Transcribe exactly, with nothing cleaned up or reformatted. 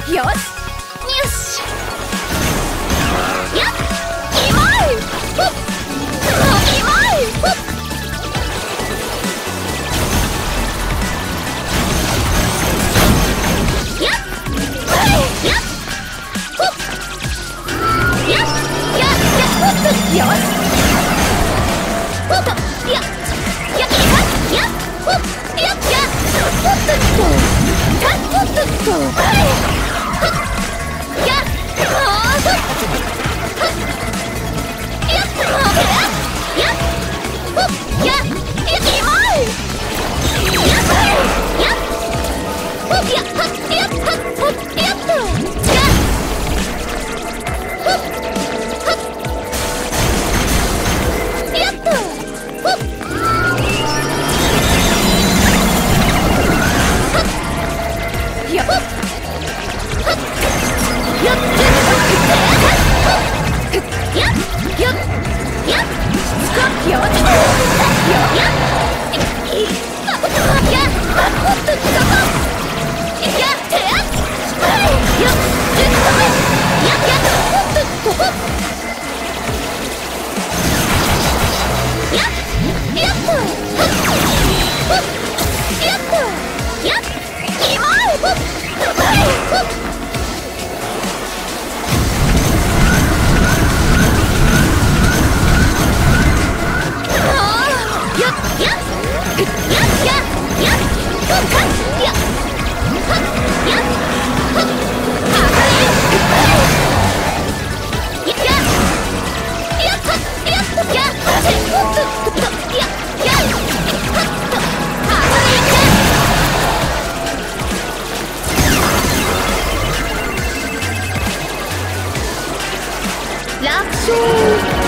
よしよしやっきまいほっきまいほっやっはいやっほっやっやっやっほっよしほっやっやっやっほっやっやっほっとやっほっとはい楽勝。